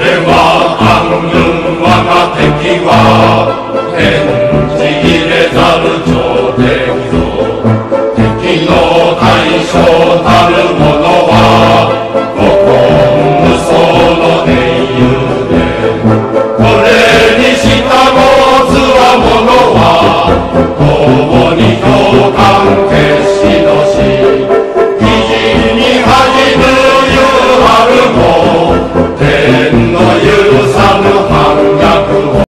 は安軍我が敵は天地入れざる朝敵ぞ敵の大将たる者は